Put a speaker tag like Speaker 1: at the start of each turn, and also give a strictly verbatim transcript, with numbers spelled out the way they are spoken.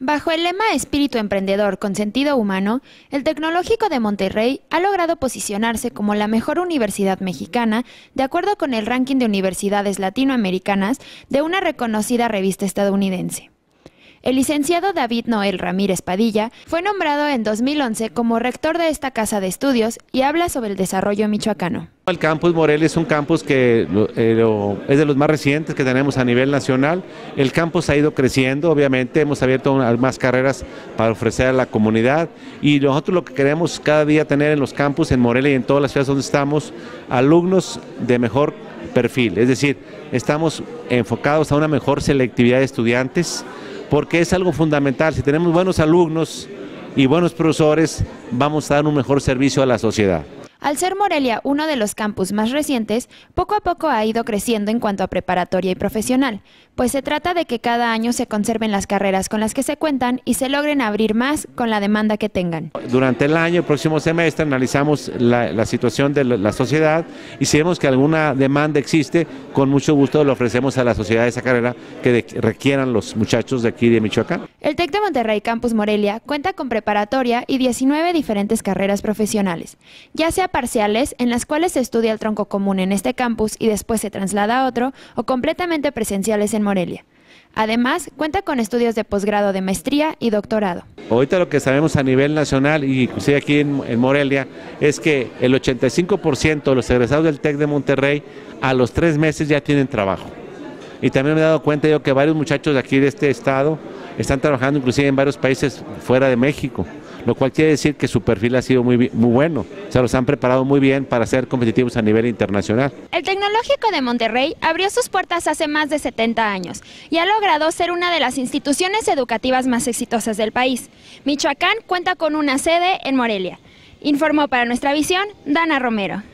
Speaker 1: Bajo el lema Espíritu Emprendedor con Sentido Humano, el Tecnológico de Monterrey ha logrado posicionarse como la mejor universidad mexicana, de acuerdo con el ranking de universidades latinoamericanas de una reconocida revista estadounidense. El licenciado David Noel Ramírez Padilla fue nombrado en dos mil once como rector de esta casa de estudios y habla sobre el desarrollo michoacano.
Speaker 2: El campus Morelia es un campus que eh, es de los más recientes que tenemos a nivel nacional. El campus ha ido creciendo, obviamente hemos abierto más carreras para ofrecer a la comunidad y nosotros lo que queremos cada día tener en los campus en Morelia y en todas las ciudades donde estamos, alumnos de mejor perfil, es decir, estamos enfocados a una mejor selectividad de estudiantes, porque es algo fundamental. Si tenemos buenos alumnos y buenos profesores, vamos a dar un mejor servicio a la sociedad.
Speaker 1: Al ser Morelia uno de los campus más recientes, poco a poco ha ido creciendo en cuanto a preparatoria y profesional, pues se trata de que cada año se conserven las carreras con las que se cuentan y se logren abrir más con la demanda que tengan.
Speaker 2: Durante el año, el próximo semestre, analizamos la, la situación de la sociedad y si vemos que alguna demanda existe, con mucho gusto le ofrecemos a la sociedad esa carrera que de, requieran los muchachos de aquí de Michoacán.
Speaker 1: El TEC de Monterrey Campus Morelia cuenta con preparatoria y diecinueve diferentes carreras profesionales, ya sea parciales en las cuales se estudia el tronco común en este campus y después se traslada a otro, o completamente presenciales en Morelia. Además, cuenta con estudios de posgrado de maestría y doctorado.
Speaker 2: Ahorita lo que sabemos a nivel nacional y inclusive aquí en, en Morelia es que el ochenta y cinco por ciento de los egresados del TEC de Monterrey a los tres meses ya tienen trabajo. Y también me he dado cuenta yo que varios muchachos de aquí de este estado están trabajando inclusive en varios países fuera de México, lo cual quiere decir que su perfil ha sido muy, muy bueno, o sea, los han preparado muy bien para ser competitivos a nivel internacional.
Speaker 1: El Tecnológico de Monterrey abrió sus puertas hace más de setenta años y ha logrado ser una de las instituciones educativas más exitosas del país. Michoacán cuenta con una sede en Morelia. Informó para Nuestra Visión, Dana Romero.